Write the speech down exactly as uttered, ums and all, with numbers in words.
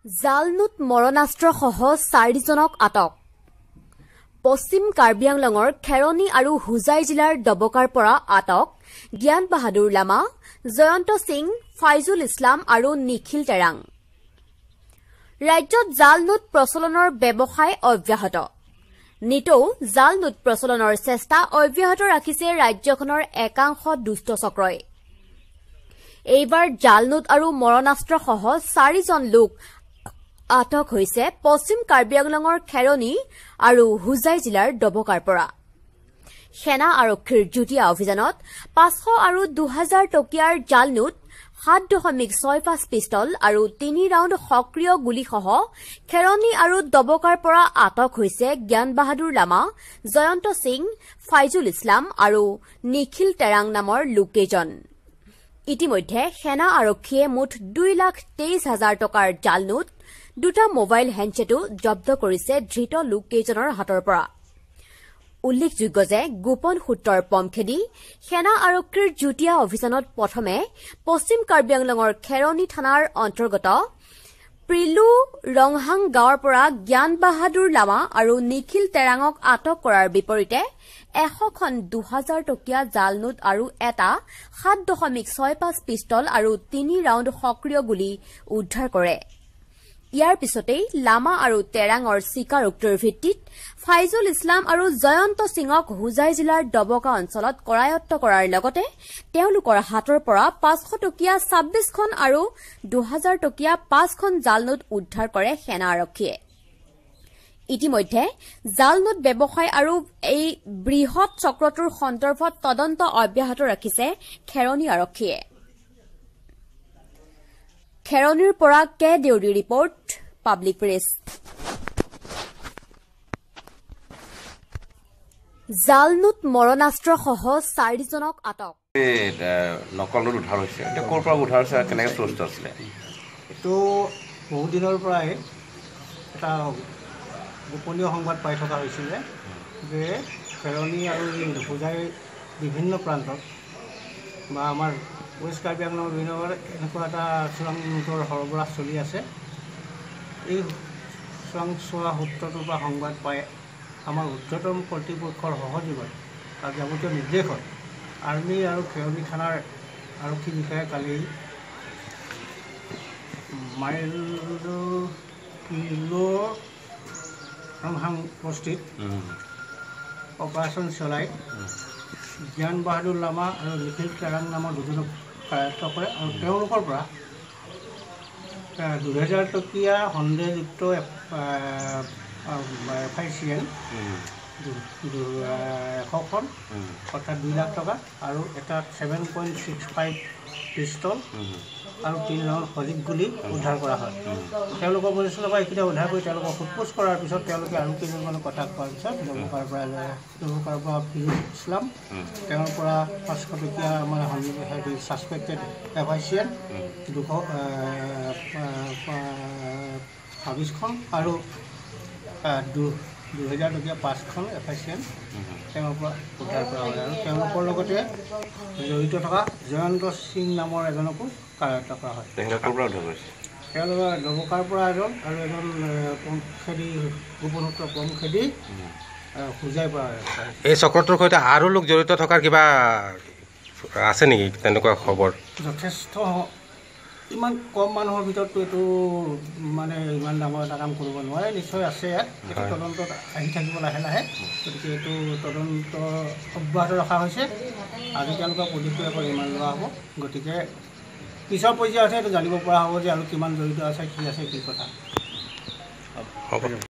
জালনুত মৰণাস্ত্ৰ সহ চাৰিজনক আটক। পশ্চিম কাৰ্বি আংলঙৰ খেৰণী আৰু হুজাই জিলাৰ ডবকাৰ পৰা আটক জ্ঞান বাহাদুৰ লামা, জয়ন্ত সিং, ফাইজুল ইছলাম আৰু নিখিল টেৰাং। ৰাজ্যত জালনুত প্ৰচলনৰ ব্যৱসায় অব্যাহত। নিতৌ জালনুত প্ৰচলনৰ চেষ্টা অব্যাহত ৰাখিছে ৰাজ্যখনৰ একাংশ দুষ্ট চক্ৰই। এইবাৰ জালনুত আৰু মৰণাস্ত্ৰ সহ চাৰিজন লোক আটক হৈছে পশ্চিম কাৰ্বি আংলঙৰ খেৰণী আৰু হুজাই জিলাৰ ডবকাৰ পৰা। সেনা আৰক্ষীৰ যুটীয়া অভিযানত পাঁচশ আৰু দুহাজাৰ টকীয়াৰ জালনুত সাত দশমিক ছয় পাঁচ পিষ্টল আৰু তিনি ৰাউণ্ড সক্ৰিয় গুলীসহ খেৰণী আৰু ডবকাৰ পৰা আটক হৈছে জ্ঞান বাহাদুৰ লামা, জয়ন্ত সিং, ফাইজুল ইছলাম আৰু নিখিল টেৰাং নামৰ লোককেইজন। ইতিমধ্যে সেনা আৰক্ষীয়ে মুঠ দুই লাখ তেইছ হাজাৰ টকাৰ জালনুত, দুটা মোবাইল হেণ্ডছেটো জব্দ কৰিছে ধৃত লোককেইজনৰ হাতৰ পৰা। উল্লেখযোগ্য যে গোপন সূত্ৰৰ পম খেদি সেনা আৰক্ষীৰ যুটীয়া অভিযানত প্ৰথমে পশ্চিম কাৰ্বি আংলঙৰ খেৰণী থানাৰ অন্তৰ্গত প্ৰিলু ৰংহাং গাঁৱৰ পৰা জ্ঞান বাহাদুৰ লামা আৰু নিখিল টেৰাঙক আটক কৰাৰ বিপৰীতে এশখন দুহাজাৰ টকীয়া জালনুট আৰু এটা সাত দশমিক ছয় পাঁচ পিষ্টল আৰু তিনি ৰাউণ্ড সক্ৰিয় গুলী উদ্ধাৰ কৰে। ইয়াৰ পিছতেই লামা আৰু টেৰাঙৰ স্বীকাৰোক্তিৰ ভিত্তিত ফাইজুল ইছলাম আৰু জয়ন্ত সিঙক হুজাই জিলাৰ ডবকা অঞ্চলত কৰায়ত্ব কৰাৰ লগতে তেওঁলোকৰ হাতৰ পৰা পাঁচশ টকীয়া ছাব্বিছখন আৰু দুহাজাৰ টকীয়া পাঁচখন জালনুট উদ্ধাৰ কৰে সেনা আৰক্ষীয়ে। ইতিমধ্যে জালনুট ব্যৱসায় আৰু এই বৃহৎ চক্ৰটোৰ সন্দৰ্ভত তদন্ত অব্যাহত ৰাখিছে খেৰণী আৰক্ষীয়ে। খেৰণীৰ পৰা K Deori report, public press. জালনুত মৰণাস্ত্ৰ সহ চাৰিজনক আটক। নকল নোট উদ্ধাৰ হৈছে, এতিয়া ক'ৰ পৰা উদ্ধাৰ হৈছে, কেনেকৈ চ'ৰ্চটো আছিলে? এইটো বহু দিনৰ পৰাই এটা গোপনীয় সংবাদ পাই থকা হৈছিলে যে খেৰণী আৰু হুজাই বিভিন্ন প্ৰান্তত বা আমাৰ ৱেষ্ট কাৰ্বি আংলঙৰ বিভিন্ন এনেকুৱা এটা চোৰাং নোটৰ সৰবৰাহ চলি আছে। এই চোৰাংচোৱা সূত্ৰটোৰ পৰা সংবাদ পাই আমাৰ উচ্চতম কৰ্তৃপক্ষৰ সহযোগত আৰু যাৱতীয় নিৰ্দেশত আৰ্মি আৰু খেৰণী থানাৰ আৰক্ষী বিষয়াই কালি মাইল ৰংহাং বস্তিত অপাৰেশ্যন চলাই জ্ঞান বাহাদুৰ লামা আৰু নিখিল টেৰাং নামৰ দুজনক কৰায়ত্ব কৰে আৰু তেওঁলোকৰ পৰা দুহেজাৰ টকীয়া সন্দেহযুক্ত এফ আই চি এন এশখন অৰ্থাৎ দুই লাখ টকা আৰু এটা seven point six five pistol আৰু তিনি ৰাউণ্ড সজীৱ গুলী উদ্ধাৰ কৰা হয়। তেওঁলোকৰ পৰিচালনাৰ পৰা এইকেইটা উদ্ধাৰ কৰি তেওঁলোকক সোধপোছ কৰাৰ পিছত তেওঁলোকে আৰু কেইজনমানৰ কথা কোৱাৰ পিছত ডবকাৰ পৰা ডবকাৰ পৰা ফিৰোজ ইছলাম, তেওঁৰ পৰা পাঁচশ টকীয়া মানে suspected F I C N দুশ ছাব্বিছখন আৰু দুহেজাৰ টকীয়া পাঁচখন এফ আই চি এন তেওঁৰ পৰা উদ্ধাৰ কৰা হয় আৰু তেওঁলোকৰ লগতে জড়িত থকা জয়ন্ত সিং নামৰ এজনকো কৰায়ত্ব কৰা হয়। তেওঁলোকে ডবকাৰ পৰা এজন আৰু এজন পম খেদি গোপন সূত্ৰ পম খেদি হুজাই পৰা। এই চক্ৰটোৰ সৈতে আৰু লোক জড়িত থকাৰ কিবা আছে নেকি তেনেকুৱা খবৰ? যথেষ্ট, ইমান কম মানুহৰ ভিতৰতো এইটো মানে ইমান ডাঙৰ এটা কাম কৰিব নোৱাৰে, নিশ্চয় আছে ইয়াত। এইটো তদন্তত আহি থাকিব লাহে লাহে, গতিকে এইটো তদন্ত অব্যাহত ৰখা হৈছে। আজি তেওঁলোকৰ পদক্ষেপ কৰি ইমান লোৱা হ'ব, গতিকে পিছৰ পৰ্যায়তহে এইটো জানিব পৰা হ'ব যে আৰু কিমান জড়িত আছে, কি আছে, কি কথা।